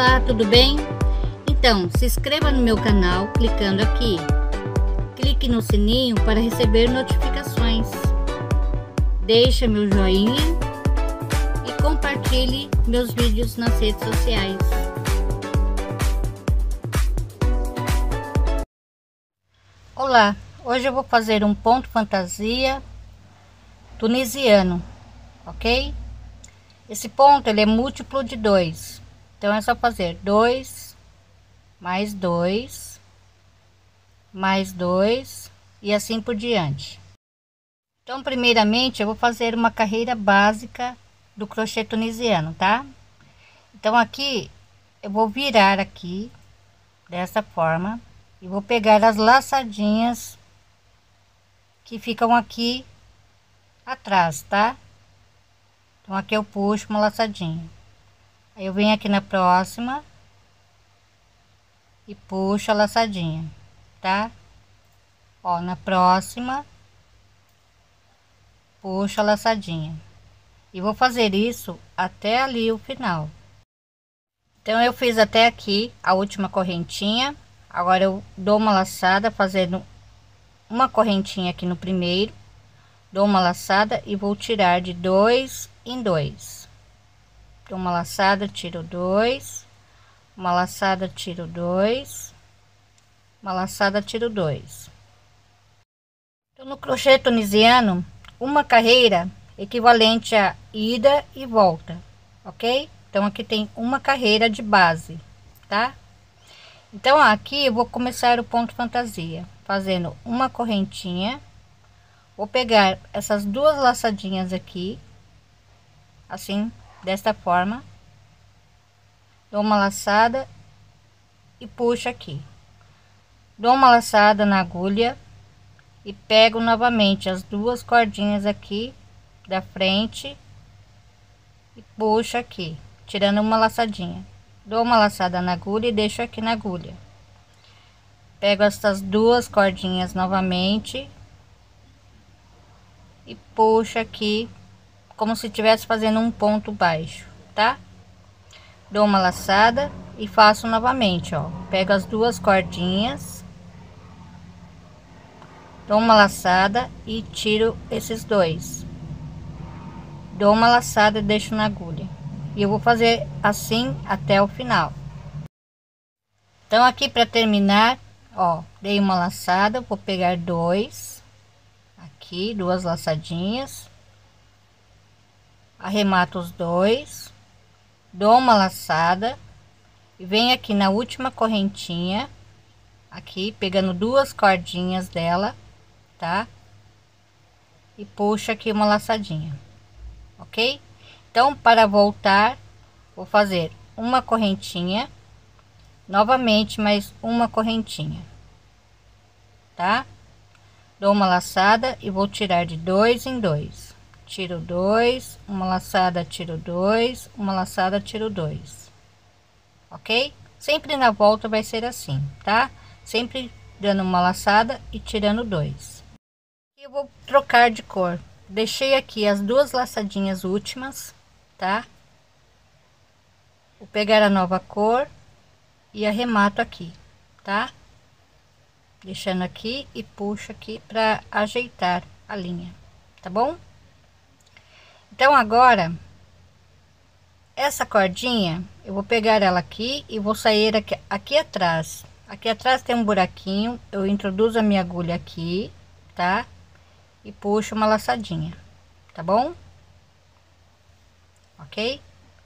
Olá, tudo bem? Então, se inscreva no meu canal clicando aqui. Clique no sininho para receber notificações. Deixe meu joinha e compartilhe meus vídeos nas redes sociais. Olá, hoje eu vou fazer um ponto fantasia tunisiano, ok? Esse ponto ele é múltiplo de 2, então é só fazer 2 mais 2 mais 2 e assim por diante. Então, primeiramente eu vou fazer uma carreira básica do crochê tunisiano, tá? Então aqui eu vou virar aqui dessa forma e vou pegar as laçadinhas que ficam aqui atrás, tá? Então aqui eu puxo uma laçadinha, aí eu venho aqui na próxima e puxo a laçadinha, tá? Ó, na próxima puxo a laçadinha e vou fazer isso até ali o final. Então eu fiz até aqui a última correntinha. Agora eu dou uma laçada fazendo uma correntinha aqui no primeiro, dou uma laçada e vou tirar de 2 em 2. Dou uma laçada, tiro 2, uma laçada, tiro 2, uma laçada, tiro 2. Então, no crochê tunisiano, uma carreira equivalente a ida e volta, ok? Então aqui tem uma carreira de base, tá? Então aqui eu vou começar o ponto fantasia fazendo uma correntinha. Vou pegar essas duas laçadinhas aqui, assim, desta forma, dou uma laçada e puxo aqui, dou uma laçada na agulha e pego novamente as duas cordinhas aqui da frente e puxo aqui, tirando uma laçadinha, dou uma laçada na agulha e deixo aqui na agulha, pego essas duas cordinhas novamente e puxo aqui como se estivesse fazendo um ponto baixo, tá? Dou uma laçada e faço novamente, ó, pego as duas cordinhas, dou uma laçada e tiro esses dois, dou uma laçada e deixo na agulha, e eu vou fazer assim até o final. Então aqui para terminar, ó, dei uma laçada, vou pegar dois aqui, duas laçadinhas, arremato os dois, dou uma laçada e venho aqui na última correntinha aqui, pegando duas cordinhas dela, tá? E puxo aqui uma laçadinha, ok? Então, para voltar, vou fazer uma correntinha, novamente mais uma correntinha, tá? Dou uma laçada e vou tirar de 2 em 2. Tiro 2, uma laçada, tiro 2, uma laçada, tiro 2, ok? Sempre na volta vai ser assim, tá? Sempre dando uma laçada e tirando 2. Eu vou trocar de cor. Deixei aqui as duas laçadinhas últimas, tá? Vou pegar a nova cor e arremato aqui, tá? Deixando aqui e puxo aqui para ajeitar a linha, tá bom? Então agora essa cordinha eu vou pegar ela aqui e vou sair aqui atrás. Aqui atrás tem um buraquinho, eu introduzo a minha agulha aqui, tá? E puxo uma laçadinha, tá bom? Ok?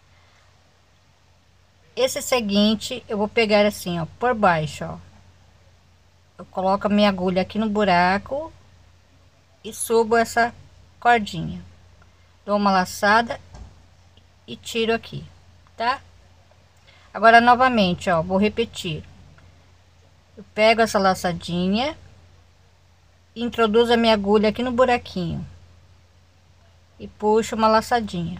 Esse seguinte eu vou pegar assim, ó, por baixo, ó. Eu coloco a minha agulha aqui no buraco e subo essa cordinha, dou uma laçada e tiro aqui, tá? Agora novamente, ó, vou repetir. Eu pego essa laçadinha, introduzo a minha agulha aqui no buraquinho e puxo uma laçadinha.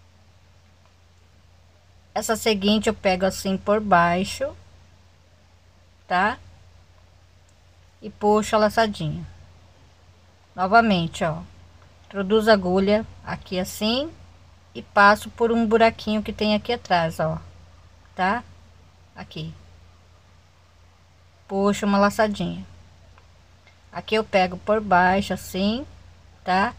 Essa seguinte eu pego assim por baixo, tá? E puxo a laçadinha. Novamente, ó, introduzo a agulha aqui assim e passo por um buraquinho que tem aqui atrás, ó, tá? aqui, puxo uma laçadinha. Aqui eu pego por baixo assim, tá?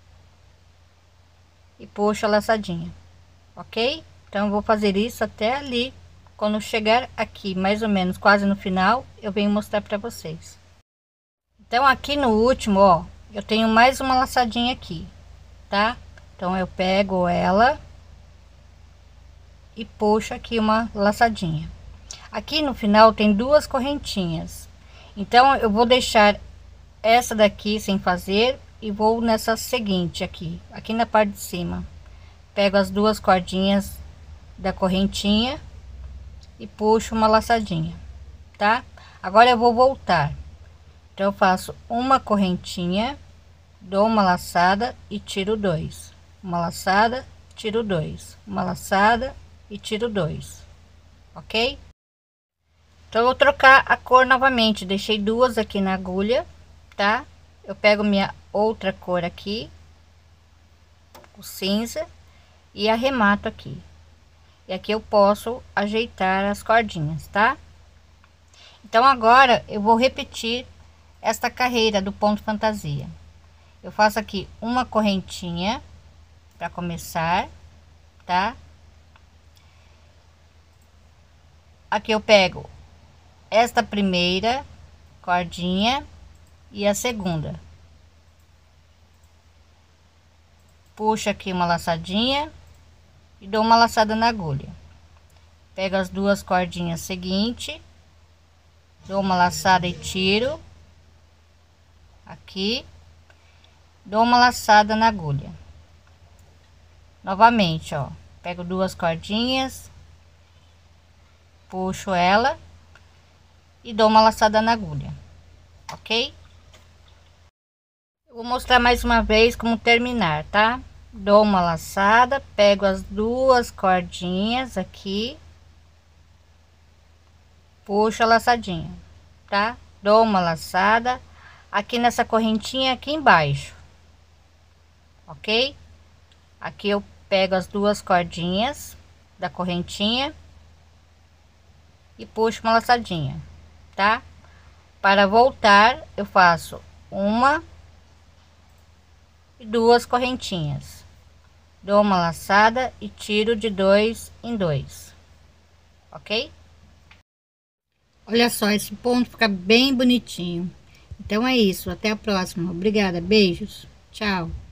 E puxo a laçadinha, ok? Então eu vou fazer isso até ali. Quando chegar aqui, mais ou menos quase no final, eu venho mostrar para vocês. Então aqui no último, ó, eu tenho mais uma laçadinha aqui, tá? Então eu pego ela e puxo aqui uma laçadinha. Aqui no final tem duas correntinhas, então eu vou deixar essa daqui sem fazer e vou nessa seguinte aqui na parte de cima. Pego as duas cordinhas da correntinha e puxo uma laçadinha, tá? Agora eu vou voltar. Então eu faço uma correntinha, dou uma laçada e tiro dois, uma laçada, tiro dois, uma laçada e tiro dois, ok? Então eu vou trocar a cor novamente. Deixei duas aqui na agulha, tá? Eu pego minha outra cor aqui, o cinza, e arremato aqui. E aqui eu posso ajeitar as cordinhas, tá? Então agora eu vou repetir esta carreira do ponto fantasia. Eu faço aqui uma correntinha para começar, tá? Aqui eu pego esta primeira cordinha e a segunda, puxo aqui uma laçadinha e dou uma laçada na agulha. Pego as duas cordinhas seguinte, dou uma laçada e tiro aqui, dou uma laçada na agulha. Novamente, ó, pego duas cordinhas, puxo ela e dou uma laçada na agulha, ok? Eu vou mostrar mais uma vez como terminar, tá? Dou uma laçada, pego as duas cordinhas aqui, puxo a laçadinha, tá? Dou uma laçada aqui nessa correntinha aqui embaixo, ok? Aqui eu pego as duas cordinhas da correntinha e puxo uma laçadinha, tá? Para voltar eu faço uma e duas correntinhas, dou uma laçada e tiro de dois em dois, ok? Olha só, esse ponto fica bem bonitinho. Então é isso, até a próxima. Obrigada, beijos, tchau.